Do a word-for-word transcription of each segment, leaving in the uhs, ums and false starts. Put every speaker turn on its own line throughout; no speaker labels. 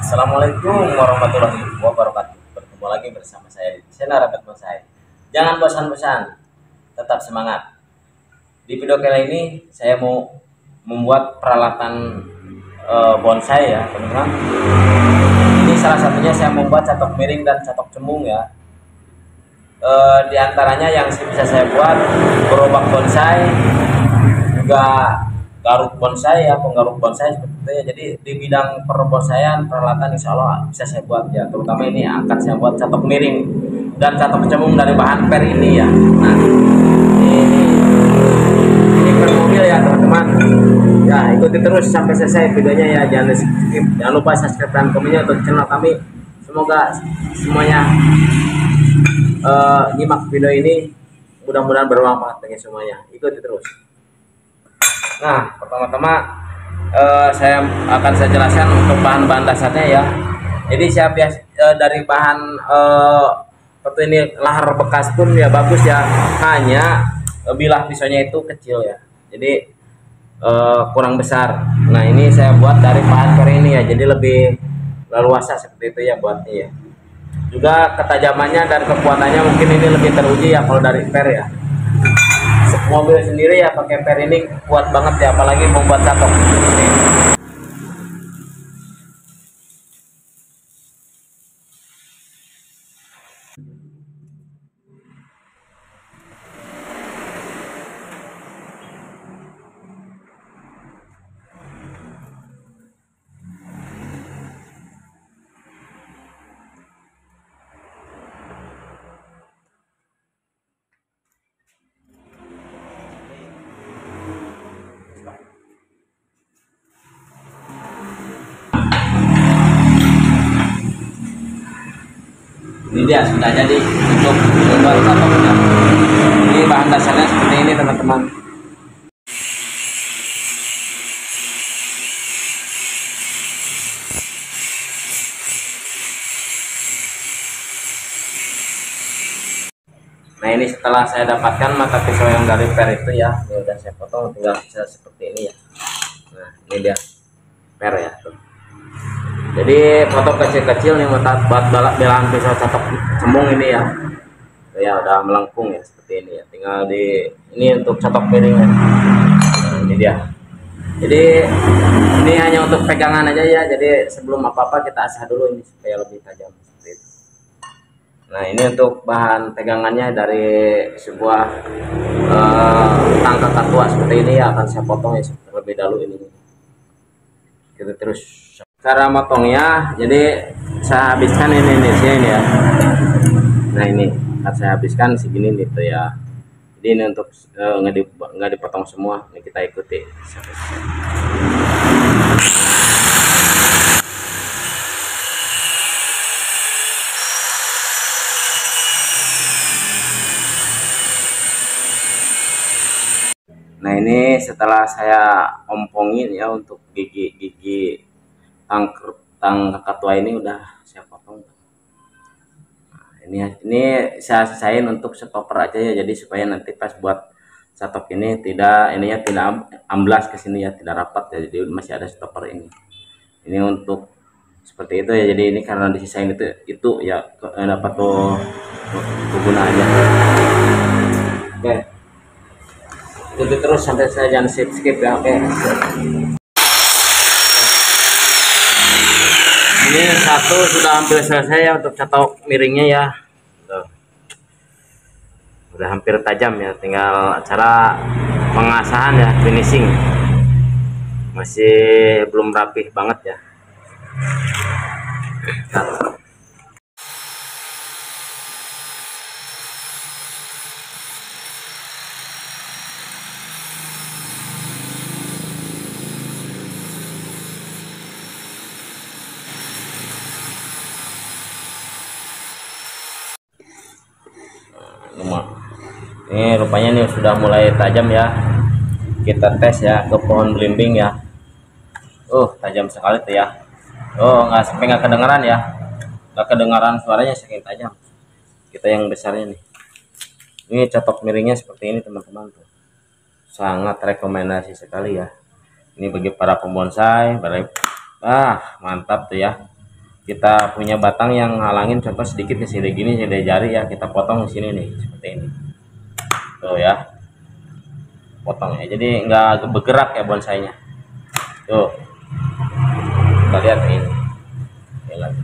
Assalamualaikum warahmatullahi wabarakatuh. Bertemu lagi bersama saya di channel Rapat Bonsai. Jangan bosan-bosan, tetap semangat. Di video kali ini saya mau membuat peralatan e, bonsai ya, teman-teman. Ini salah satunya saya membuat catok miring dan catok cembung ya. E, di antaranya yang bisa saya buat gerobak bonsai, juga garuk bonsai ya, penggaruk bonsai seperti itu ya. Jadi di bidang perbonsaian peralatan insya Allah bisa saya buat ya, terutama ini angkat saya buat catok miring dan catok cembung dari bahan per ini ya. Nah ini ini per mobil ya teman-teman ya, ikuti terus sampai selesai videonya ya, jangan skip, jangan lupa subscribe dan komennya untuk channel kami. Semoga semuanya uh, nyimak video ini, mudah-mudahan bermanfaat bagi semuanya. Ikuti terus. Nah, pertama-tama uh, saya akan saya jelaskan untuk bahan-bahan dasarnya ya. Jadi saya bias uh, dari bahan uh, seperti ini, lahar bekas pun ya bagus ya. Hanya uh, bilah pisaunya itu kecil ya. Jadi uh, kurang besar. Nah, ini saya buat dari bahan per ini ya. Jadi lebih leluasa seperti itu ya buatnya ya. Juga ketajamannya dan kekuatannya mungkin ini lebih teruji ya kalau dari per ya. Mobil sendiri ya pakai per ini kuat banget ya, apalagi membuat catok ini. Ini dia sudah jadi untuk membuat catoknya. Ini bahan dasarnya seperti ini teman-teman. Nah ini setelah saya dapatkan mata pisau yang dari per itu ya, ini udah saya potong, tinggal bisa seperti ini ya. Nah ini dia per ya tuh. Jadi potong kecil-kecil nih buat balak belahan pisau catok cembung ini ya. Tuh ya udah melengkung ya seperti ini ya. Tinggal di ini untuk catok miring ya. Nah, ini dia. Jadi ini hanya untuk pegangan aja ya. Jadi sebelum apa-apa kita asah dulu ini supaya lebih tajam seperti itu. Nah ini untuk bahan pegangannya dari sebuah uh, tangka tua seperti ini ya, akan saya potong ya terlebih dahulu ini. Kita terus cara motongnya, jadi saya habiskan ini ini sih ini ya. Nah ini akan saya habiskan segini gitu ya. Jadi ini untuk uh, nggak di, nggak dipotong semua. Ini kita ikuti. Nah ini setelah saya ompongin ya untuk gigi-gigi tangker tangka tua ini udah saya potong. Nah, ini ini saya sisain untuk stopper aja ya, jadi supaya nanti pas buat catok ini tidak ininya tidak amblas ke sini ya, tidak rapat ya, jadi masih ada stopper ini. Ini untuk seperti itu ya, jadi ini karena disisain itu itu ya dapat tuh kegunaannya. Oke. Ikuti terus sampai saya, jangan skip skip ya. Oke. Ini satu sudah hampir selesai ya untuk catok miringnya ya. Tuh. Udah hampir tajam ya, tinggal cara pengasahan ya, finishing. Masih belum rapih banget ya. Nah. Ini rupanya nih sudah mulai tajam ya. Kita tes ya ke pohon belimbing ya. Uh tajam sekali tuh ya. Oh nggak sampai nggak kedengaran ya, nggak kedengaran suaranya saking tajam. Kita yang besarnya nih. Ini catok miringnya seperti ini teman-teman tuh. Sangat rekomendasi sekali ya. Ini bagi para pembonsai, ah mantap tuh ya. kita punya batang yang ngalangin, contoh sedikit di sini gini, sini jari ya, kita potong di sini nih seperti ini tuh ya, potong ya, jadi nggak bergerak ya bonsainya tuh. Kita lihat ini. Oke, lagi.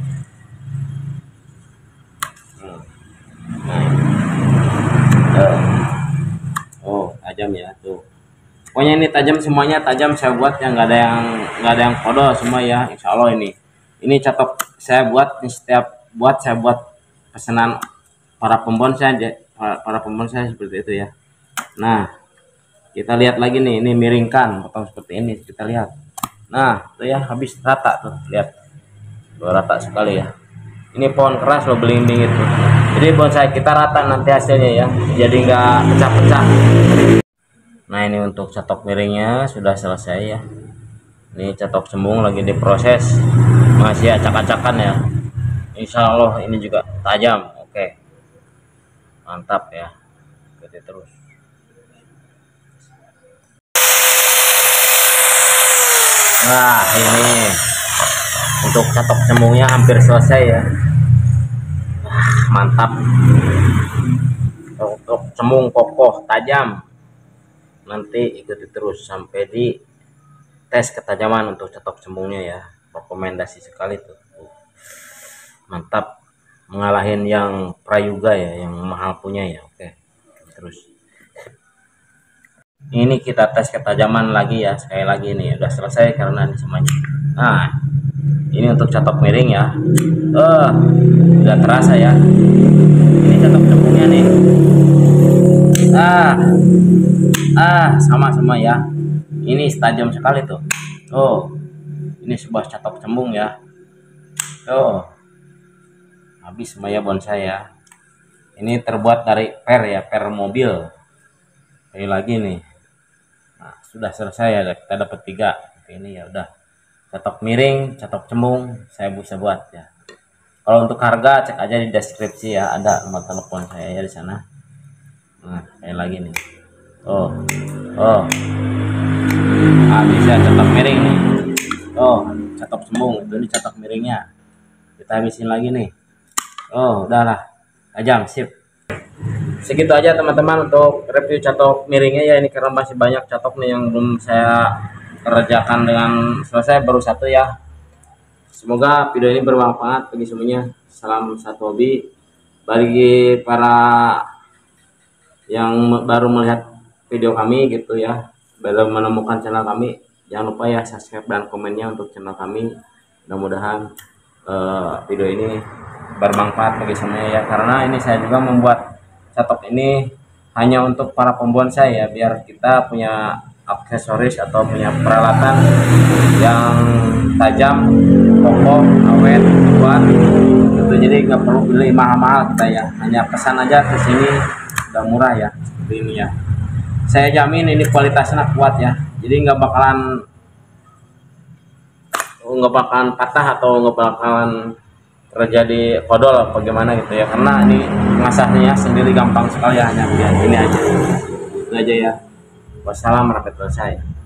Hmm. Nah, tuh. Oh tajam ya tuh, pokoknya ini tajam, semuanya tajam saya buat, yang nggak ada yang nggak ada yang kodol semua ya, insya Allah. ini ini catok saya buat nih, setiap buat saya buat pesanan para pembonsai, para, para pembonsai seperti itu ya. Nah kita lihat lagi nih, ini miringkan, potong seperti ini, kita lihat. Nah tuh ya, habis rata tuh, lihat tuh, rata sekali ya. Ini pohon keras loh, belimbing itu, jadi bonsai kita rata nanti hasilnya ya, jadi nggak pecah-pecah. Nah ini untuk catok miringnya sudah selesai ya. Ini catok cembung lagi diproses, masih acak-acakan ya. Insya Allah ini juga tajam. Oke, mantap ya, ikuti terus. Nah ini untuk catok cembungnya hampir selesai ya. Wah, mantap, untuk cembung kokoh tajam. Nanti ikuti terus sampai di tes ketajaman untuk catok cembungnya ya, rekomendasi sekali tuh, mantap, mengalahin yang Prayoga ya, yang mahal punya ya. Oke terus, ini kita tes ketajaman lagi ya, sekali lagi nih, udah selesai karena ini semuanya. Nah ini untuk catok miring ya, oh udah terasa ya, ini catok cembungnya nih, ah ah sama semua ya, ini tajam sekali tuh. Oh ini sebuah catok cembung ya. Oh habis semuanya bonsai ya. Ini terbuat dari per ya, per mobil. Sekali lagi nih. Nah sudah selesai ya, kita dapat tiga. Ini ya udah, catok miring, catok cembung saya bisa buat ya. Kalau untuk harga cek aja di deskripsi ya, ada nomor telepon saya ya di sana. Nah sekali lagi nih. Oh oh ah bisa catok miring nih. Oh catok cembung, itu ini catok miringnya, kita habisin lagi nih. Oh udahlah, tajam, sip. Segitu aja teman-teman untuk review catok miringnya ya. Ini karena masih banyak catok nih yang belum saya kerjakan dengan selesai, baru satu ya. Semoga video ini bermanfaat bagi semuanya. Salam satu hobi. Bagi para yang baru melihat video kami gitu ya, baru menemukan channel kami, jangan lupa ya subscribe dan komennya untuk channel kami. Mudah-mudahan uh, video ini bermanfaat bagi semuanya ya, karena ini saya juga membuat catok ini hanya untuk para pembonsai ya, biar kita punya aksesoris atau punya peralatan yang tajam, kokoh, awet, kuat gitu. Jadi nggak perlu beli mahal-mahal kita ya, hanya pesan aja ke sini udah murah ya, seperti ini ya. Saya jamin ini kualitasnya kuat ya, jadi nggak bakalan nggak bakalan patah atau nggak bakalan terjadi kodol bagaimana gitu ya, karena ini ngasahnya sendiri gampang sekali ya, hanya ini aja, ini aja ya. Wassalamualaikum warahmatullahi wabarakatuh.